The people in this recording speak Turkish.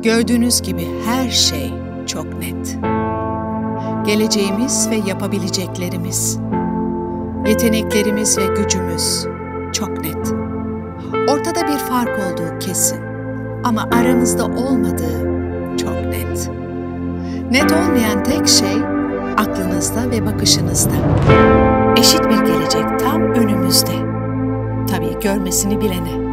Gördüğünüz gibi her şey çok net. Geleceğimiz ve yapabileceklerimiz, yeteneklerimiz ve gücümüz çok net. Ortada bir fark olduğu kesin ama aramızda olmadığı çok net. Net olmayan tek şey aklınızda ve bakışınızda. Eşit bir gelecek tam önümüzde. Tabii görmesini bilene.